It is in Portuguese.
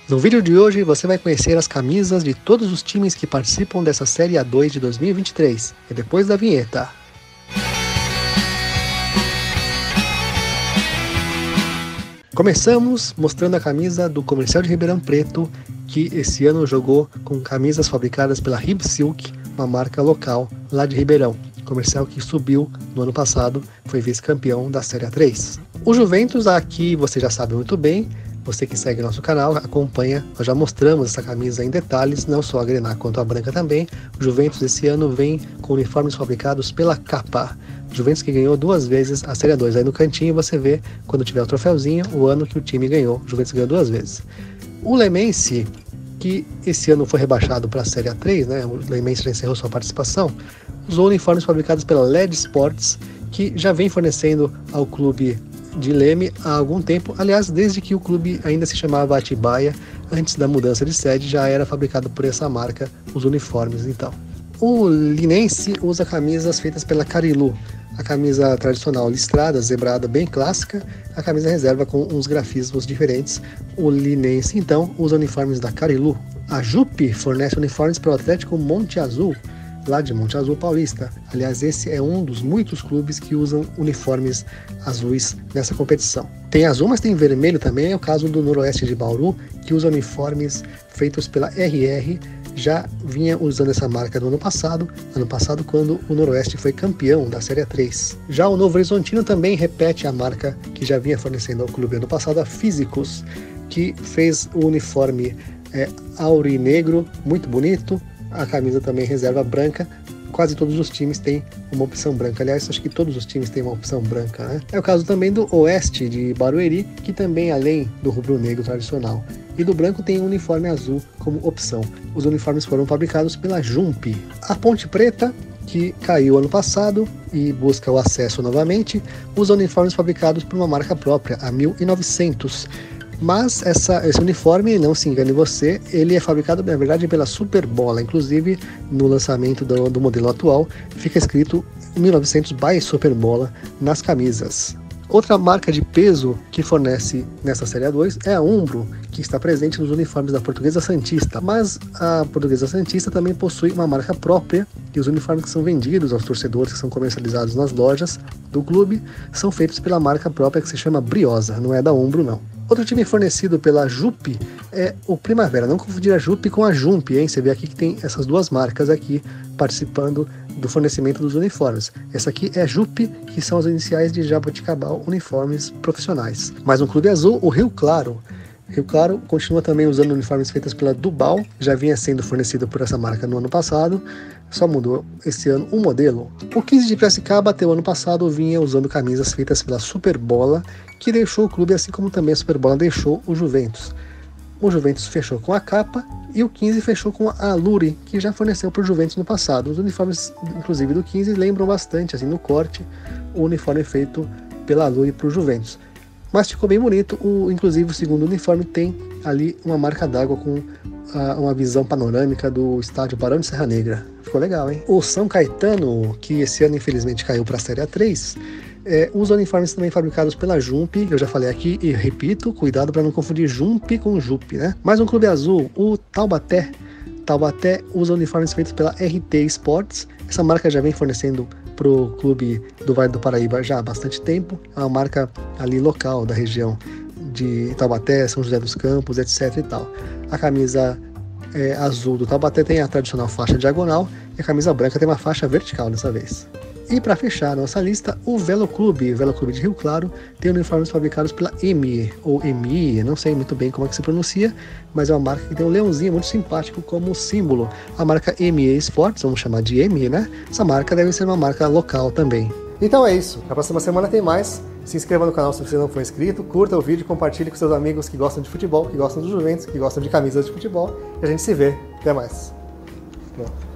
No vídeo de hoje você vai conhecer as camisas de todos os times que participam dessa Série A2 de 2023, e depois da vinheta. Começamos mostrando a camisa do Comercial de Ribeirão Preto, que esse ano jogou com camisas fabricadas pela Ribsilk, uma marca local lá de Ribeirão. Comercial que subiu no ano passado, foi vice-campeão da Série A3. O Juventus, aqui você já sabe muito bem, você que segue nosso canal, acompanha, nós já mostramos essa camisa em detalhes, não só a grená quanto a branca também. O Juventus esse ano vem com uniformes fabricados pela Kappa. Juventus que ganhou 2 vezes a Série A2. Aí no cantinho você vê, quando tiver o troféuzinho, o ano que o time ganhou. O Juventus ganhou 2 vezes. O Lemense, que esse ano foi rebaixado para a Série A3, né? O Lemense já encerrou sua participação, usou uniformes fabricados pela LED Sports, que já vem fornecendo ao clube de Leme há algum tempo. Aliás, desde que o clube ainda se chamava Atibaia, antes da mudança de sede, já era fabricado por essa marca os uniformes. Então, o Linense usa camisas feitas pela Carilu, a camisa tradicional listrada, zebrada, bem clássica, a camisa reserva com uns grafismos diferentes. O Linense, então, usa uniformes da Carilu. A Jupe fornece uniformes para o Atlético Monte Azul, lá de Monte Azul Paulista. Aliás, esse é um dos muitos clubes que usam uniformes azuis nessa competição. Tem azul, mas tem vermelho também, é o caso do Noroeste de Bauru, que usa uniformes feitos pela RR, já vinha usando essa marca no ano passado quando o Noroeste foi campeão da Série A3. Já o Novo Horizontino também repete a marca que já vinha fornecendo ao clube ano passado, a Físicos, que fez o uniforme aurinegro, muito bonito, a camisa também reserva branca. Quase todos os times têm uma opção branca. Aliás, acho que todos os times têm uma opção branca, né? É o caso também do Oeste de Barueri, que também, além do rubro-negro tradicional e do branco, tem um uniforme azul como opção. Os uniformes foram fabricados pela Jump. A Ponte Preta, que caiu ano passado e busca o acesso novamente, usa uniformes fabricados por uma marca própria, a 1900. Mas esse uniforme, não se engane você, ele é fabricado na verdade pela Superbola. Inclusive no lançamento do modelo atual fica escrito 1900 by Superbola nas camisas. Outra marca de peso que fornece nessa Série A2 é a Umbro, que está presente nos uniformes da Portuguesa Santista. Mas a Portuguesa Santista também possui uma marca própria, e os uniformes que são vendidos aos torcedores, que são comercializados nas lojas do clube, são feitos pela marca própria que se chama Briosa, não é da Umbro não. Outro time fornecido pela Jupe é o Primavera. Não confundir a Jupe com a Jump, hein? Você vê aqui que tem essas duas marcas aqui participando do fornecimento dos uniformes. Essa aqui é a Jupe, que são as iniciais de Jaboticabal Uniformes Profissionais. Mais um clube azul, o Rio Claro. Rio Claro continua também usando uniformes feitos pela Dubal, já vinha sendo fornecido por essa marca no ano passado, só mudou esse ano o modelo. O 15 de Piracicaba até o ano passado vinha usando camisas feitas pela Superbola, que deixou o clube, assim como também a Superbola deixou o Juventus. O Juventus fechou com a Kappa e o 15 fechou com a Aluri, que já forneceu para o Juventus no passado. Os uniformes, inclusive do 15, lembram bastante, assim, no corte, o uniforme feito pela Aluri para o Juventus. Mas ficou bem bonito, inclusive o segundo uniforme tem ali uma marca d'água com uma visão panorâmica do estádio Barão de Serra Negra. Ficou legal, hein? O São Caetano, que esse ano infelizmente caiu para a Série A3, usa uniformes também fabricados pela Jump. Eu já falei aqui e repito, cuidado para não confundir Jump com Jupe, né? Mais um clube azul, o Taubaté. Taubaté usa uniformes feitos pela RT Sports. Essa marca já vem fornecendo para o clube do Vale do Paraíba já há bastante tempo. É uma marca ali local da região de Taubaté, São José dos Campos, etc e tal. A camisa azul do Taubaté tem a tradicional faixa diagonal e a camisa branca tem uma faixa vertical dessa vez. E para fechar a nossa lista, o Velo Clube de Rio Claro tem uniformes fabricados pela EMI, ou EMI, não sei muito bem como é que se pronuncia, mas é uma marca que tem um leãozinho muito simpático como símbolo. A marca EMI Sports, vamos chamar de EMI, né? Essa marca deve ser uma marca local também. Então é isso, na próxima semana tem mais. Se inscreva no canal se você não for inscrito, curta o vídeo, compartilhe com seus amigos que gostam de futebol, que gostam do Juventus, que gostam de camisas de futebol, e a gente se vê. Até mais. Pronto.